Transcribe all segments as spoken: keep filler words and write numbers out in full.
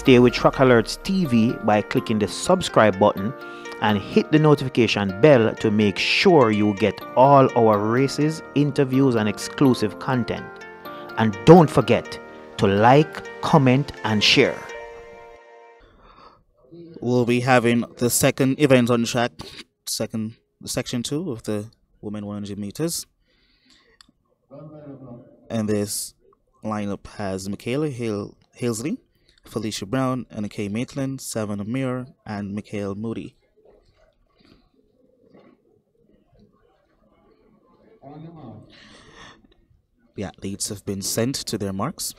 stay with Track Alerts T V by clicking the subscribe button and hit the notification bell to make sure you get all our races, interviews, and exclusive content. And don't forget to like, comment, and share. We'll be having the second event on track, second section two of the women one hundred meters. And this lineup has Mickaell Hale Halesley, Felicia Brown, Anna K. Maitland, Savannah Muir, and Mickaell Moodie. The athletes have been sent to their marks.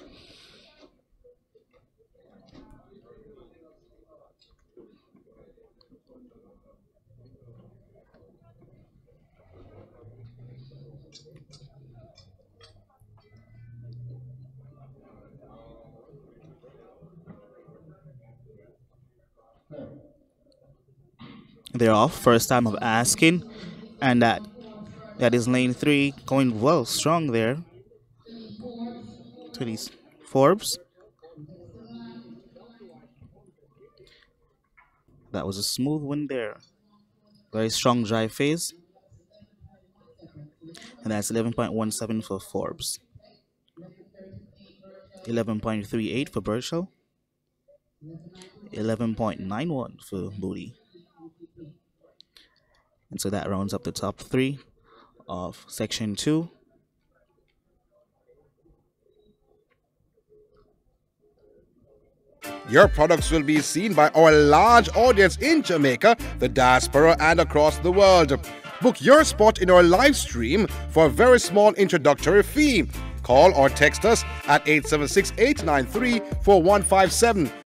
They're off. First time of asking, and that that is lane three, going well, strong there. To these Forbes. That was a smooth one there. Very strong drive phase, and that's eleven point one seven for Forbes. eleven point three eight for Burchell. eleven point nine one for Moodie. And so that rounds up the top three of section two. Your products will be seen by our large audience in Jamaica, the diaspora, and across the world. Book your spot in our live stream for a very small introductory fee. Call or text us at eight seven six, eight nine three, four one five seven